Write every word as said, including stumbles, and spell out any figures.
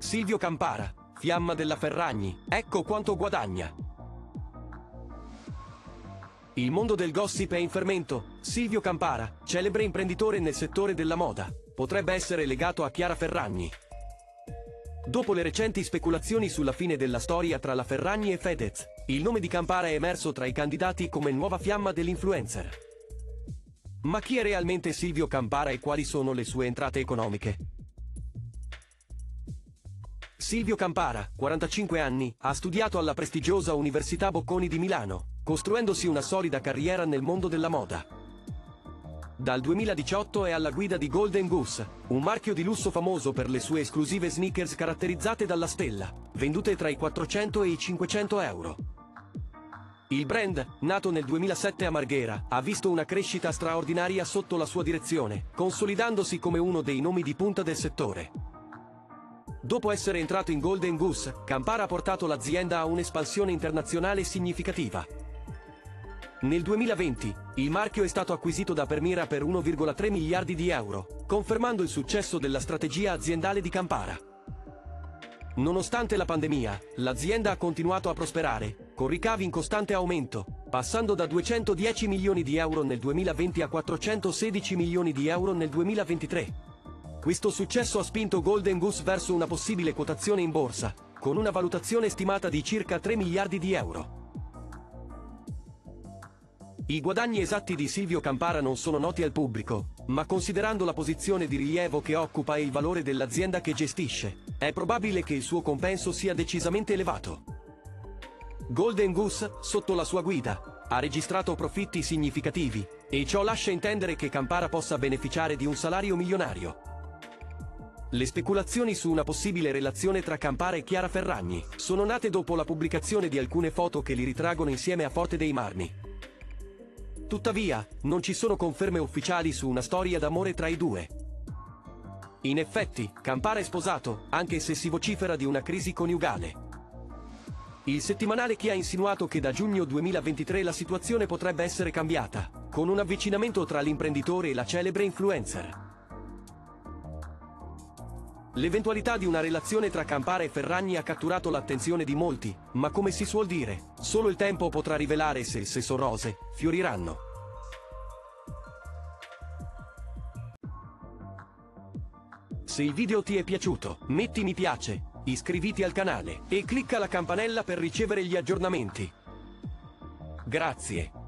Silvio Campara, fiamma della Ferragni, ecco quanto guadagna. Il mondo del gossip è in fermento. Silvio Campara, celebre imprenditore nel settore della moda, potrebbe essere legato a Chiara Ferragni. Dopo le recenti speculazioni sulla fine della storia tra la Ferragni e Fedez, il nome di Campara è emerso tra i candidati come nuova fiamma dell'influencer. Ma chi è realmente Silvio Campara e quali sono le sue entrate economiche? Silvio Campara, quarantacinque anni, ha studiato alla prestigiosa Università Bocconi di Milano, costruendosi una solida carriera nel mondo della moda. Dal duemiladiciotto è alla guida di Golden Goose, un marchio di lusso famoso per le sue esclusive sneakers caratterizzate dalla stella, vendute tra i quattrocento e i cinquecento euro. Il brand, nato nel duemilasette a Marghera, ha visto una crescita straordinaria sotto la sua direzione, consolidandosi come uno dei nomi di punta del settore. Dopo essere entrato in Golden Goose, Campara ha portato l'azienda a un'espansione internazionale significativa. Nel duemilaventi, il marchio è stato acquisito da Permira per uno virgola tre miliardi di euro, confermando il successo della strategia aziendale di Campara. Nonostante la pandemia, l'azienda ha continuato a prosperare, con ricavi in costante aumento, passando da duecentodieci milioni di euro nel duemilaventi a quattrocentosedici milioni di euro nel duemilaventitré. Questo successo ha spinto Golden Goose verso una possibile quotazione in borsa, con una valutazione stimata di circa tre miliardi di euro. I guadagni esatti di Silvio Campara non sono noti al pubblico, ma considerando la posizione di rilievo che occupa e il valore dell'azienda che gestisce, è probabile che il suo compenso sia decisamente elevato. Golden Goose, sotto la sua guida, ha registrato profitti significativi, e ciò lascia intendere che Campara possa beneficiare di un salario milionario. Le speculazioni su una possibile relazione tra Campara e Chiara Ferragni sono nate dopo la pubblicazione di alcune foto che li ritraggono insieme a Forte dei Marmi. Tuttavia, non ci sono conferme ufficiali su una storia d'amore tra i due. In effetti, Campara è sposato, anche se si vocifera di una crisi coniugale. Il settimanale Chi ha insinuato che da giugno duemilaventitré la situazione potrebbe essere cambiata, con un avvicinamento tra l'imprenditore e la celebre influencer. L'eventualità di una relazione tra Campara e Ferragni ha catturato l'attenzione di molti, ma come si suol dire, solo il tempo potrà rivelare se, se son rose, fioriranno. Se il video ti è piaciuto, metti mi piace, iscriviti al canale e clicca la campanella per ricevere gli aggiornamenti. Grazie.